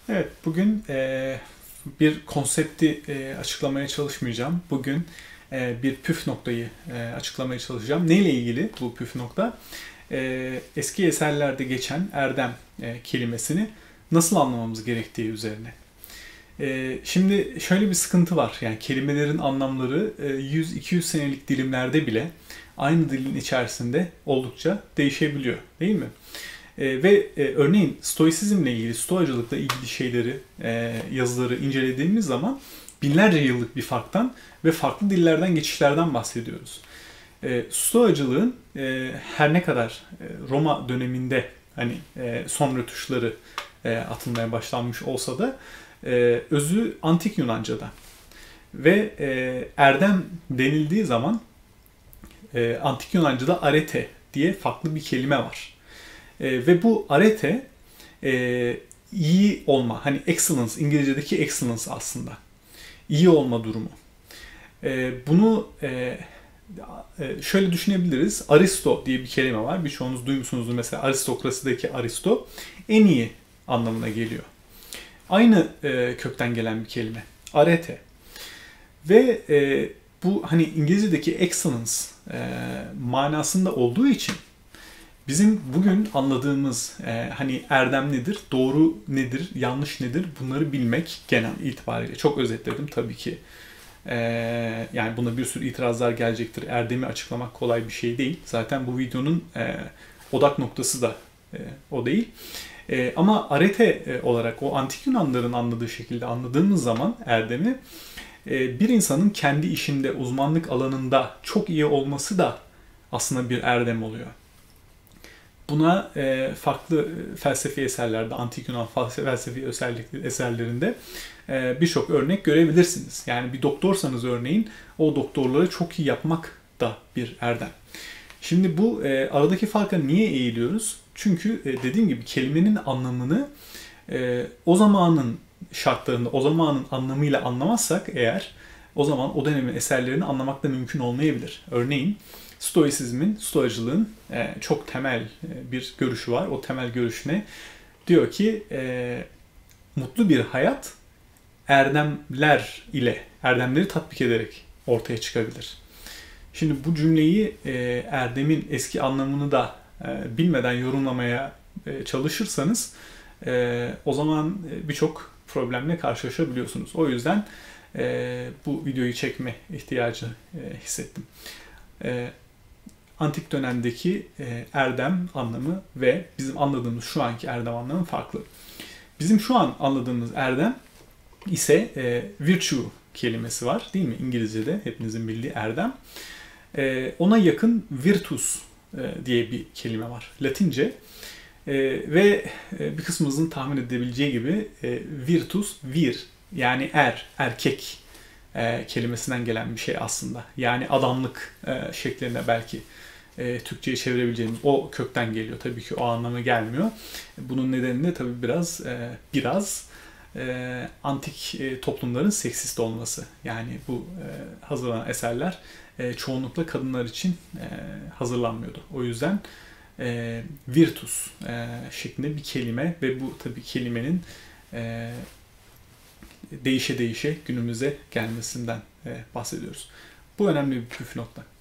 Evet, bugün bir konsepti açıklamaya çalışmayacağım. Bugün bir püf noktayı açıklamaya çalışacağım. Neyle ilgili bu püf nokta? Eski eserlerde geçen erdem kelimesini nasıl anlamamız gerektiği üzerine. Şimdi şöyle bir sıkıntı var. Yani kelimelerin anlamları 100-200 senelik dilimlerde bile aynı dilin içerisinde oldukça değişebiliyor, değil mi? Örneğin Stoisizmle ilgili, Stoacılıkla ilgili şeyleri, yazıları incelediğimiz zaman binlerce yıllık bir farktan ve farklı dillerden geçişlerden bahsediyoruz. Stoacılığın her ne kadar Roma döneminde hani son rötuşları atılmaya başlanmış olsa da özü antik Yunanca'da. Ve erdem denildiği zaman antik Yunanca'da arete diye farklı bir kelime var. Ve bu arete iyi olma, hani excellence, İngilizce'deki excellence aslında. İyi olma durumu. Bunu şöyle düşünebiliriz. Aristo diye bir kelime var. Birçoğunuz duymuşsunuzdur mesela aristokrasideki Aristo. En iyi anlamına geliyor. Aynı kökten gelen bir kelime. Arete. Ve bu hani İngilizce'deki excellence manasında olduğu için bizim bugün anladığımız hani erdem nedir, doğru nedir, yanlış nedir bunları bilmek genel itibariyle. Çok özetledim tabii ki. Yani buna bir sürü itirazlar gelecektir. Erdemi açıklamak kolay bir şey değil. Zaten bu videonun odak noktası da o değil. Ama arete olarak o antik Yunanların anladığı şekilde anladığımız zaman erdemi bir insanın kendi işinde, uzmanlık alanında çok iyi olması da aslında bir erdem oluyor. Buna farklı felsefi eserlerde, antik Yunan felsefi eserlerinde birçok örnek görebilirsiniz. Yani bir doktorsanız örneğin o doktorları çok iyi yapmak da bir erdem. Şimdi bu aradaki farka niye eğiliyoruz? Çünkü dediğim gibi kelimenin anlamını o zamanın şartlarında, o zamanın anlamıyla anlamazsak eğer o zaman o dönemin eserlerini anlamak da mümkün olmayabilir. Örneğin Stoisizmin, Stoacılığın çok temel bir görüşü var. O temel görüş ne? Diyor ki mutlu bir hayat erdemler ile, erdemleri tatbik ederek ortaya çıkabilir. Şimdi bu cümleyi erdemin eski anlamını da bilmeden yorumlamaya çalışırsanız o zaman birçok problemle karşılaşabiliyorsunuz. O yüzden bu videoyu çekme ihtiyacı hissettim. Antik dönemdeki erdem anlamı ve bizim anladığımız şu anki erdem anlamı farklı. Bizim şu an anladığımız erdem ise virtue kelimesi var değil mi? İngilizce'de hepinizin bildiği erdem. Ona yakın virtus diye bir kelime var Latince. Ve bir kısmımızın tahmin edebileceği gibi virtus, vir yani erkek kelimesinden gelen bir şey aslında. Yani adamlık şeklinde belki Türkçe'ye çevirebileceğimiz o kökten geliyor. Tabii ki o anlama gelmiyor. Bunun nedeni de tabii biraz antik toplumların seksist olması. Yani bu hazırlanan eserler çoğunlukla kadınlar için hazırlanmıyordu. O yüzden virtus şeklinde bir kelime ve bu tabii kelimenin değişe günümüze gelmesinden bahsediyoruz. Bu önemli bir püf nokta.